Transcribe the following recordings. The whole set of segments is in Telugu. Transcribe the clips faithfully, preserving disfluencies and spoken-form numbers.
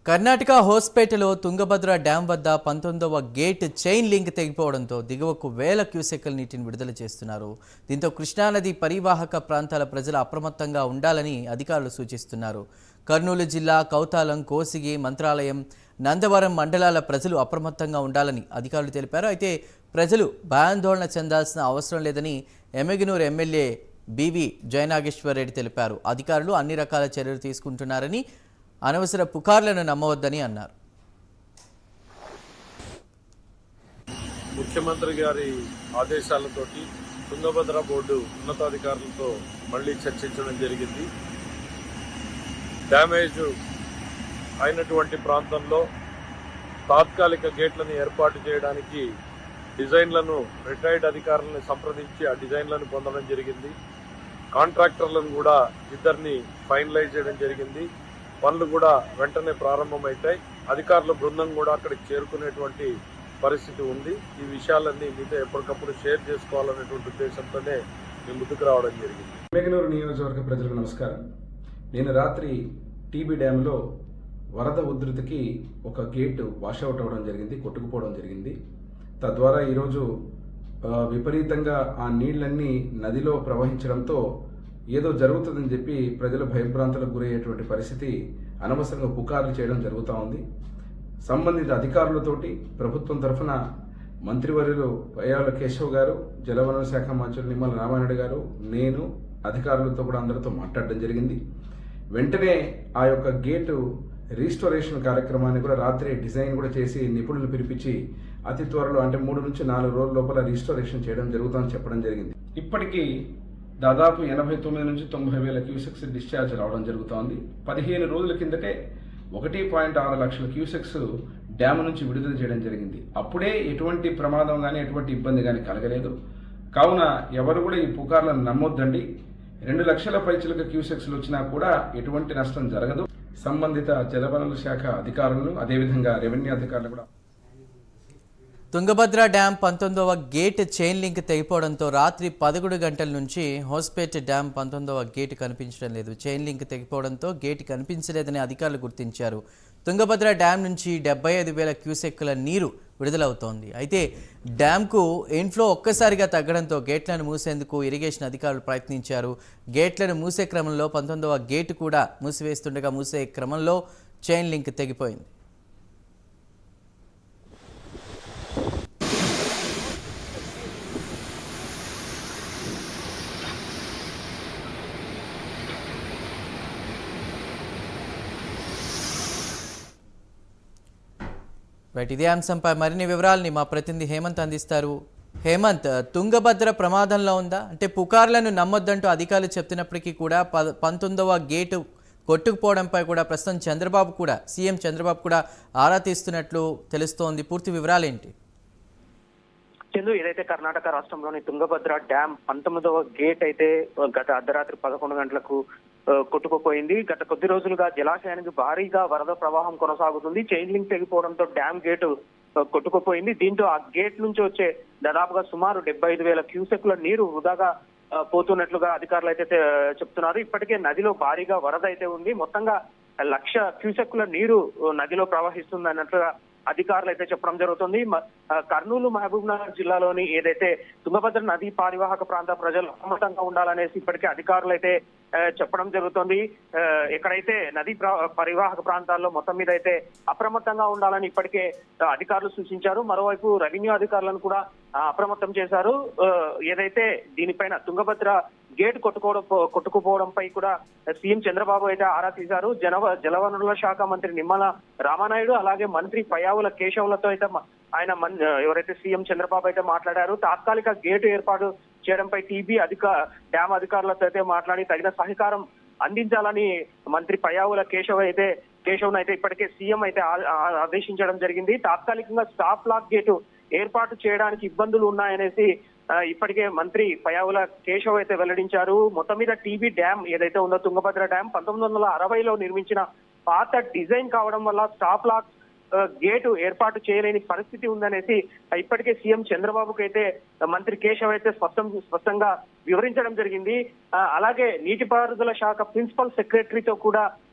కర్ణాటక హోస్పేటలో తుంగభద్ర డ్యాం వద్ద పంతొమ్మిదవ గేట్ చైన్ లింక్ తెగిపోవడంతో దిగువకు వేల క్యూసెక్కుల నీటిని విడుదల చేస్తున్నారు. దీంతో కృష్ణానది పరివాహక ప్రాంతాల ప్రజలు అప్రమత్తంగా ఉండాలని అధికారులు సూచిస్తున్నారు. కర్నూలు జిల్లా కౌతాలం, కోసిగి, మంత్రాలయం, నందవరం మండలాల ప్రజలు అప్రమత్తంగా ఉండాలని అధికారులు తెలిపారు. అయితే ప్రజలు భయాందోళన చెందాల్సిన అవసరం లేదని ఎమ్మెగనూరు ఎమ్మెల్యే బివి జయనాగేశ్వర్ రెడ్డి తెలిపారు. అధికారులు అన్ని రకాల చర్యలు తీసుకుంటున్నారని, అనవసర పుకార్లను నమ్మవద్దని అన్నారు. ముఖ్యమంత్రి గారి ఆదేశాలతోటి తుంగభద్ర బోర్డు ఉన్నతాధికారులతో మళ్లీ చర్చించడం జరిగింది. డ్యామేజ్ అయినటువంటి ప్రాంతంలో తాత్కాలిక గేట్లను ఏర్పాటు చేయడానికి డిజైన్లను రిటైర్డ్ అధికారులను సంప్రదించి ఆ డిజైన్లను పొందడం జరిగింది. కాంట్రాక్టర్లను కూడా ఇద్దరిని ఫైనలైజ్ చేయడం జరిగింది. పనులు కూడా వెంటనే ప్రారంభమవుతాయి. అధికారుల బృందం కూడా అక్కడికి చేరుకునేటువంటి పరిస్థితి ఉంది. ఈ విషయాలన్నీ మీతో ఎప్పటికప్పుడు షేర్ చేసుకోవాలనేటువంటి ఉద్దేశంతోనే మేము ముందుకు రావడం జరిగింది. ఎమ్మెగనూరు నియోజకవర్గ ప్రజలకు నమస్కారం. నేను రాత్రి టీబీ డ్యాంలో వరద ఉధృతికి ఒక గేటు వాషౌట్ అవ్వడం జరిగింది, కొట్టుకుపోవడం జరిగింది. తద్వారా ఈరోజు విపరీతంగా ఆ నీళ్లన్నీ నదిలో ప్రవహించడంతో ఏదో జరుగుతుందని చెప్పి ప్రజలు భయభ్రాంతులకు గురయ్యేటువంటి పరిస్థితి, అనవసరంగా పుకార్లు చేయడం జరుగుతూ ఉంది. సంబంధిత అధికారులతోటి ప్రభుత్వం తరఫున మంత్రివర్యులు పయ్యావుల కేశవ్ గారు, జలవనరుల శాఖ మంత్రులు నిమ్మల రామారెడ్డి గారు, నేను అధికారులతో కూడా అందరితో మాట్లాడడం జరిగింది. వెంటనే ఆ యొక్క గేటు రీస్టోరేషన్ కార్యక్రమాన్ని కూడా రాత్రి డిజైన్ కూడా చేసి నిపుణులు పిలిపించి అతి త్వరలో అంటే మూడు నుంచి నాలుగు రోజుల లోపల రీస్టోరేషన్ చేయడం జరుగుతుందని చెప్పడం జరిగింది. ఇప్పటికీ దాదాపు ఎనభై తొమ్మిది నుంచి తొంభై వేల క్యూసెక్స్ డిశ్చార్జ్ రావడం జరుగుతోంది. పదిహేను రోజుల కిందటే ఒకటి పాయింట్ ఆరు లక్షల క్యూసెక్స్ డ్యామ్ నుంచి విడుదల చేయడం జరిగింది. అప్పుడే ఎటువంటి ప్రమాదం కానీ ఎటువంటి ఇబ్బంది కానీ కలగలేదు. కావున ఎవరు కూడా ఈ పుకార్లను నమ్మొద్దండి. రెండు లక్షల పైచిలక క్యూసెక్స్లు వచ్చినా కూడా ఎటువంటి నష్టం జరగదు. సంబంధిత జలవనరుల శాఖ అధికారులను, అదేవిధంగా రెవెన్యూ అధికారులు కూడా. తుంగభద్ర డ్యాం పంతొమ్మిదవ గేట్ చైన్ లింక్ తెగిపోవడంతో రాత్రి పదకొండు గంటల నుంచి హోస్పేట్ డ్యాం పంతొమ్మిదవ గేట్ కనిపించడం లేదు. చైన్ లింక్ తెగిపోవడంతో గేట్ కనిపించలేదని అధికారులు గుర్తించారు. తుంగభద్ర డ్యాం నుంచి డెబ్బై ఐదు వేల క్యూసెక్కుల నీరు విడుదలవుతోంది. అయితే డ్యాంకు ఇన్ఫ్లో ఒక్కసారిగా తగ్గడంతో గేట్లను మూసేందుకు ఇరిగేషన్ అధికారులు ప్రయత్నించారు. గేట్లను మూసే క్రమంలో పంతొమ్మిదవ గేటు కూడా మూసివేస్తుండగా మూసే క్రమంలో చైన్ లింక్ తెగిపోయింది. రైట్, ఇదే అంశంపై మరిన్ని వివరాలని మా ప్రతినిధి హేమంత్ అందిస్తారు. హేమంత్, తుంగభద్ర ప్రమాదంలో ఉందా? అంటే పుకార్లను నమ్మొద్దంటూ అధికారులు చెప్తున్నప్పటికీ కూడా ప పంతొమ్మిదవ గేటు కొట్టుకుపోవడంపై కూడా ప్రస్తుతం చంద్రబాబు కూడా సీఎం చంద్రబాబు కూడా ఆరా తీస్తున్నట్లు తెలుస్తోంది. పూర్తి వివరాలు ఏంటి? చందు, ఏదైతే కర్ణాటక రాష్ట్రంలోని తుంగభద్ర డ్యాం పంతొమ్మిదవ గేట్ అయితే గత అర్ధరాత్రి పదకొండు గంటలకు కొట్టుకుపోయింది. గత కొద్ది రోజులుగా జలాశయానికి భారీగా వరద ప్రవాహం కొనసాగుతుంది. చైన్ లింక్ తెగిపోవడంతో డ్యాం గేటు కొట్టుకుపోయింది. దీంతో ఆ గేట్ నుంచి వచ్చే దాదాపుగా సుమారు డెబ్బై ఐదు వేల క్యూసెక్ల నీరు వృధాగా పోతున్నట్లుగా అధికారులు అయితే చెప్తున్నారు. ఇప్పటికే నదిలో భారీగా వరద అయితే ఉంది. మొత్తంగా లక్ష క్యూసెక్ల నీరు నదిలో ప్రవహిస్తుంది అన్నట్లుగా అధికారులు అయితే చెప్పడం జరుగుతుంది. కర్నూలు, మహబూబ్ నగర్ జిల్లాలోని ఏదైతే తుంగభద్ర నదీ పరివాహక ప్రాంత ప్రజలు అప్రమత్తంగా ఉండాలనేసి ఇప్పటికే అధికారులు అయితే చెప్పడం జరుగుతుంది. ఎక్కడైతే నదీ పరివాహక ప్రాంతాల్లో మొత్తం మీద అయితే అప్రమత్తంగా ఉండాలని ఇప్పటికే అధికారులు సూచించారు. మరోవైపు రెవెన్యూ అధికారులను కూడా అప్రమత్తం చేశారు. ఏదైతే దీనిపైన తుంగభద్ర గేట్ కొట్టుకోవడం కొట్టుకుపోవడంపై కూడా సీఎం చంద్రబాబు అయితే ఆరా తీశారు. జనవ జలవనరుల శాఖ మంత్రి నిమ్మల రామానాయుడు, అలాగే మంత్రి పయ్యావుల కేశవులతో అయితే ఆయన ఎవరైతే సీఎం చంద్రబాబు అయితే మాట్లాడారు. తాత్కాలిక గేటు ఏర్పాటు చేయడంపై టీబీ అధిక డ్యామ్ అధికారులతో అయితే మాట్లాడి తగిన సహకారం అందించాలని మంత్రి పయ్యావుల కేశవ్ అయితే కేశవ్ అయితే ఇప్పటికే సీఎం అయితే ఆదేశించడం జరిగింది. తాత్కాలికంగా స్టాప్ లాక్ గేటు ఏర్పాటు చేయడానికి ఇబ్బందులు ఉన్నాయనేసి ఇప్పటికే మంత్రి పయ్యావుల కేశవ్ అయితే వెల్లడించారు. మొత్తం మీద టీబీ డ్యాం ఏదైతే ఉందో తుంగభద్ర డ్యాం పంతొమ్మిది వందల అరవైలో నిర్మించిన పాత డిజైన్ కావడం వల్ల స్టాప్ లాక్ గేటు ఏర్పాటు చేయలేని పరిస్థితి ఉందనేసి ఇప్పటికే సీఎం చంద్రబాబుకు అయితే మంత్రి కేశవ్ అయితే స్పష్టం స్పష్టంగా వివరించడం జరిగింది. అలాగే నీటిపారుదల శాఖ ప్రిన్సిపల్ సెక్రటరీతో కూడా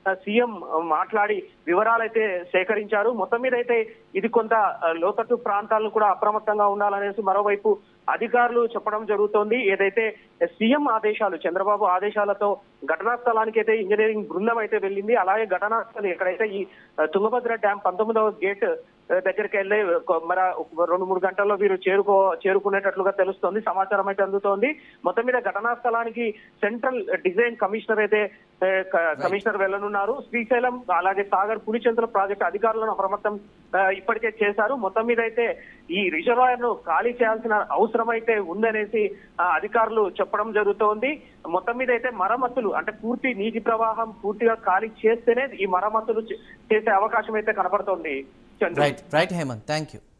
సీఎం మాట్లాడి వివరాలైతే సేకరించారు. మొత్తం మీద అయితే ఇది కొంత లోతట్టు ప్రాంతాలను కూడా అప్రమత్తంగా ఉండాలనేసి మరోవైపు అధికారులు చెప్పడం జరుగుతోంది. ఏదైతే సీఎం ఆదేశాలు చంద్రబాబు ఆదేశాలతో ఘటనా స్థలానికి అయితే ఇంజనీరింగ్ బృందం అయితే వెళ్ళింది. అలాగే ఘటనా స్థలం ఎక్కడైతే ఈ తుంగభద్ర డ్యాం పంతొమ్మిదవ గేట్ దగ్గరికి వెళ్ళి మరి రెండు మూడు గంటల్లో వీరు చేరుకో చేరుకునేటట్లుగా తెలుస్తోంది, సమాచారం అయితే అందుతోంది. మొత్తం మీద ఘటనా స్థలానికి సెంట్రల్ డిజైన్ కమిషనర్ అయితే కమిషనర్ వెళ్లనున్నారు. శ్రీశైలం అలాగే సాగర్ పులిచెంతల ప్రాజెక్టు అధికారులను అప్రమత్తం ఇప్పటికే చేశారు. మొత్తం మీద అయితే ఈ రిజర్వాయర్ ను ఖాళీ చేయాల్సిన అవసరం అయితే ఉందనేసి అధికారులు చెప్పడం జరుగుతోంది. మొత్తం మీద అయితే మరమ్మతులు అంటే పూర్తి నీటి ప్రవాహం పూర్తిగా ఖాళీ చేస్తేనే ఈ మరమ్మతులు చేసే అవకాశం అయితే కనబడుతోంది. Right right Hemant, thank you.